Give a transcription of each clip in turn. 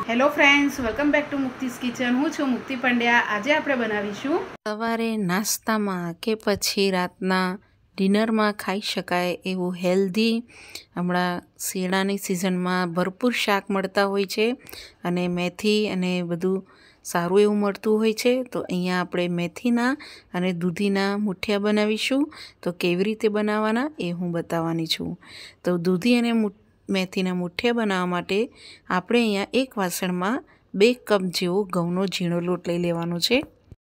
Hello friends, welcome back to Mukti's kitchen. હું છું મુક્તિ પંડ્યા. આજે આપણે બનાવીશું સવારે નાસ્તામાં કે પછી રાતના ડિનરમાં ખાઈ શકાય એવું હેલ્ધી. હમણાં શિયાળાની સિઝનમાં ભરપૂર શાક મળતા હોય છે અને મેથી અને બધું સારું એવું મળતું હોય છે. તો અહીંયા આપણે મેથીના અને દૂધીના મુઠિયા બનાવીશું. તો કેવી રીતે બનાવવાના એ હું બતાવવાની છું. તો દૂધી અને મેથીના મુઠિયા બનાવવા માટે આપણે અહીંયા એક વાસણમાં 2 કપ જેવો ઘઉંનો ઝીણો લોટ લઈ લેવાનો છે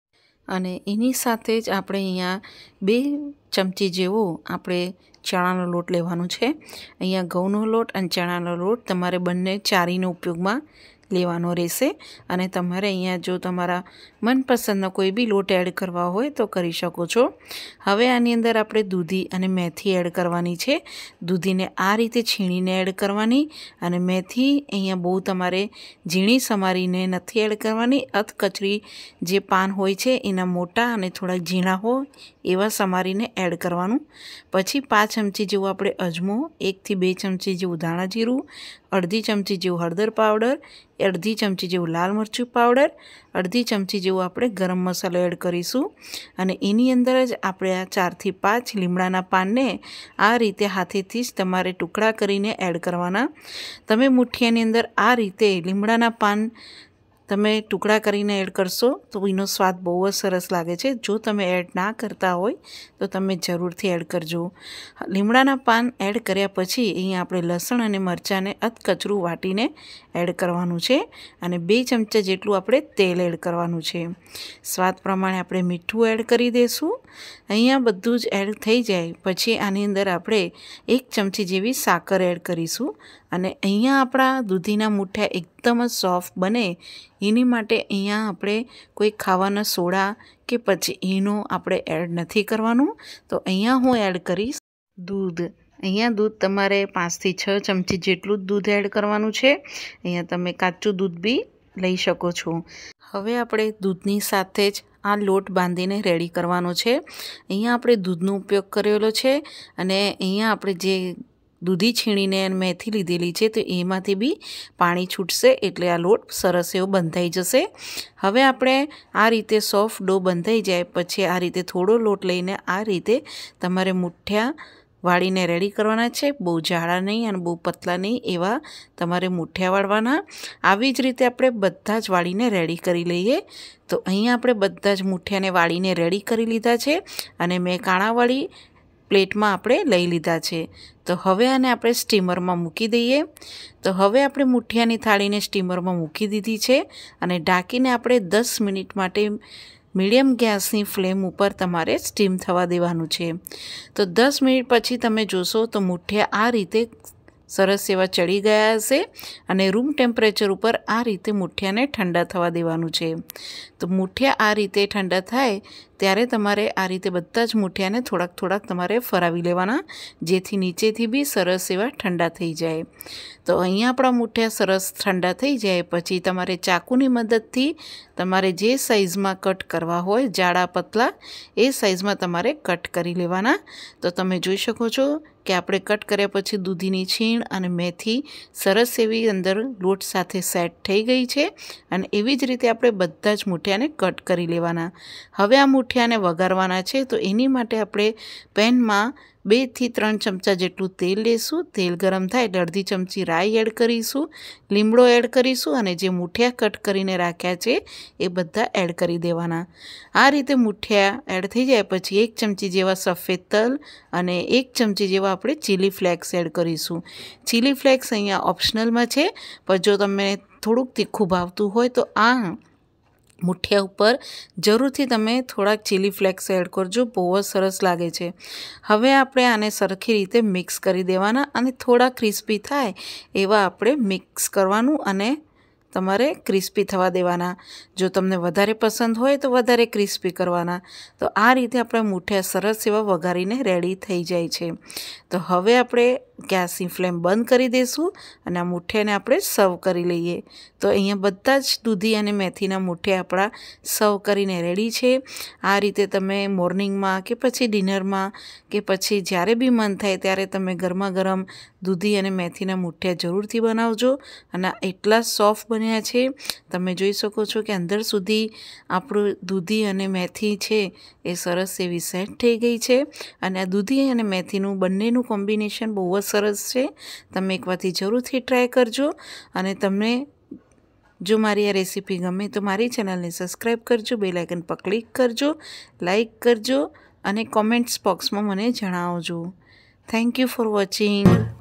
અને એની સાથે જ આપણે અહીંયા 2 ચમચી જેવો આપણે ચણાનો લોટ લેવાનો છે. અહીંયા ઘઉંનો લોટ અને ચણાનો લોટ તમારે બંને ચારીનો ઉપયોગમાં લેવાનો રહેશે અને તમારે અહીંયા જો તમારા મનપસંદનો કોઈ બી લોટ એડ કરવા હોય તો કરી શકો છો. હવે આની અંદર આપણે દૂધી અને મેથી એડ કરવાની છે. દૂધીને આ રીતે છીણીને એડ કરવાની અને મેથી અહીંયા બહુ તમારે ઝીણી સમારીને નથી એડ કરવાની. અધકચરી જે પાન હોય છે એના મોટા અને થોડાક ઝીણા હોય એવા સમારીને એડ કરવાનું. પછી 5 ચમચી જેવું આપણે અજમો, 1 થી 2 ચમચી જેવું ધાણા જીરું, અડધી ચમચી જેવું હળદર પાવડર, અડધી ચમચી જેવું લાલ મરચું પાવડર, અડધી ચમચી જેવું આપણે ગરમ મસાલો એડ કરીશું અને એની અંદર જ આપણે આ 4 થી 5 લીમડાના પાનને આ રીતે હાથેથી જ તમારે ટુકડા કરીને એડ કરવાના. તમે મુઠિયાની અંદર આ રીતે લીમડાના પાન તમે ટુકડા કરીને એડ કરશો તો એનો સ્વાદ બહુ જ સરસ લાગે છે. જો તમે એડ ના કરતા હોય તો તમે જરૂરથી એડ કરજો. લીમડાના પાન એડ કર્યા પછી અહીંયા આપણે લસણ અને મરચાંને અધકચરું વાટીને એડ કરવાનું છે અને 2 ચમચા જેટલું આપણે તેલ એડ કરવાનું છે. સ્વાદ પ્રમાણે આપણે મીઠું એડ કરી દઈશું. અહીંયા બધું જ એડ થઈ જાય પછી આની અંદર આપણે 1 ચમચી જેવી સાકર એડ કરીશું અને અહીંયા આપણા દૂધીના મુઠિયા એકદમ જ સોફ્ટ બને એની માટે અહીંયા આપણે કોઈ ખાવાના સોડા કે પછી ઈનો આપણે એડ નથી કરવાનું. તો અહીંયા હું એડ કરીશ દૂધ. અહીંયા દૂધ તમારે 5 થી 6 ચમચી જેટલું જ દૂધ એડ કરવાનું છે. અહીંયા તમે કાચું દૂધ બી લઈ શકો છો. હવે આપણે દૂધની સાથે જ આ લોટ બાંધીને રેડી કરવાનો છે. અહીંયા આપણે દૂધનો ઉપયોગ કરેલો છે અને અહીંયા આપણે જે દૂધી છીણીને મેથી લીધેલી છે તો એમાંથી બી પાણી છૂટશે એટલે આ લોટ સરસ એવો બંધાઈ જશે. હવે આપણે આ રીતે સોફ્ટ ડો બંધાઈ જાય પછી આ રીતે થોડો લોટ લઈને આ રીતે તમારે મુઠિયા વાળીને રેડી કરવાના છે. બહુ જાડા નહીં અને બહુ પતલા નહીં એવા તમારે મુઠિયા વાળવાના. આવી જ રીતે આપણે બધા જ વાળીને રેડી કરી લઈએ. તો અહીંયા આપણે બધા જ મુઠિયાને વાળીને રેડી કરી લીધા છે અને મેં કાણાવાળી પ્લેટમાં આપણે લઈ લીધા છે. તો હવે આને આપણે સ્ટીમરમાં મૂકી દઈએ. તો હવે આપણે મુઠિયાની થાળીને સ્ટીમરમાં મૂકી દીધી છે અને ઢાંકીને આપણે 10 મિનિટ માટે મીડિયમ ગેસની ફ્લેમ ઉપર તમારે સ્ટીમ થવા દેવાનું છે. તો 10 મિનિટ પછી તમે જોશો તો મુઠિયા આ રીતે સરસ એવા ચડી ગયા હશે અને રૂમ ટેમ્પરેચર ઉપર આ રીતે મુઠિયાને ઠંડા થવા દેવાનું છે. તો મુઠિયા આ રીતે ઠંડા થાય ત્યારે તમારે આ રીતે બધા જ મુઠિયાને થોડાક તમારે ફરાવી લેવાના જેથી નીચેથી બી સરસ એવા ઠંડા થઈ જાય. તો અહીંયા આપણા મુઠિયા સરસ ઠંડા થઈ જાય પછી તમારે ચાકુની મદદથી તમારે જે સાઇઝમાં કટ કરવા હોય જાડા પતલા એ સાઇઝમાં તમારે કટ કરી લેવાના. તો તમે જોઈ શકો છો કે આપણે કટ કર્યા પછી દૂધીની છીણ અને મેથી સરસ એવી અંદર લોટ સાથે સેટ થઈ ગઈ છે અને એવી જ રીતે આપણે બધા જ મુઠિયાને કટ કરી લેવાના. હવે આ મુઠિયાને વઘારવાના છે તો એની માટે આપણે પેનમાં 2 થી 3 ચમચા જેટલું તેલ લેશું. તેલ ગરમ થાય એટલે અડધી ચમચી રાઈ એડ કરીશું, લીમડો એડ કરીશું અને જે મુઠિયા કટ કરીને રાખ્યા છે એ બધા એડ કરી દેવાના. આ રીતે મુઠિયા એડ થઈ જાય પછી 1 ચમચી જેવા સફેદ તલ અને 1 ચમચી જેવા આપણે ચીલી ફ્લેક્સ એડ કરીશું. ચીલી ફ્લેક્સ અહીંયા ઓપ્શનલમાં છે પણ જો તમને થોડુંક તીખું ભાવતું હોય તો આ મુઠિયા ઉપર જરૂરથી તમે થોડાક ચીલી ફ્લેક્સ એડ કરજો, બહુ જ સરસ લાગે છે. હવે આપણે આને સરખી રીતે મિક્સ કરી દેવાના અને થોડા ક્રિસ્પી થાય એવા આપણે મિક્સ કરવાનું અને તમારે ક્રિસ્પી થવા દેવાના. જો તમને વધારે પસંદ હોય તો વધારે ક્રિસ્પી કરવાના. તો આ રીતે આપણે મુઠિયા સરસ એવા વઘારીને રેડી થઈ જાય છે. તો હવે આપણે ગેસની ફ્લેમ બંધ કરી દઈશું અને આ મુઠિયાને આપણે સર્વ કરી લઈએ. તો અહીંયા બધા જ દૂધી અને મેથીના મુઠિયા આપણા સર્વ કરીને રેડી છે. આ રીતે તમે મોર્નિંગમાં કે પછી ડિનરમાં કે પછી જ્યારે બી મન થાય ત્યારે તમે ગરમા ગરમ દૂધી અને મેથીના મુઠિયા જરૂરથી બનાવજો. અને એટલા સોફ્ટ બન્યા છે, તમે જોઈ શકો છો કે અંદર સુધી આપણું દૂધી અને મેથી છે એ સરસ એવી સેટ થઈ ગઈ છે. અને આ દૂધી અને મેથીનું બંનેનું કોમ્બિનેશન બહુ જ સરસ છે. તમે એકવારથી જરૂરથી ટ્રાય કરજો. અને તમને જો મારી આ રેસીપી ગમે તો મારી ચેનલને સબસ્ક્રાઈબ કરજો, બેલ આઇકન પર ક્લિક કરજો, લાઈક કરજો અને કોમેન્ટ્સ બોક્સમાં મને જણાવજો. Thank you for watching.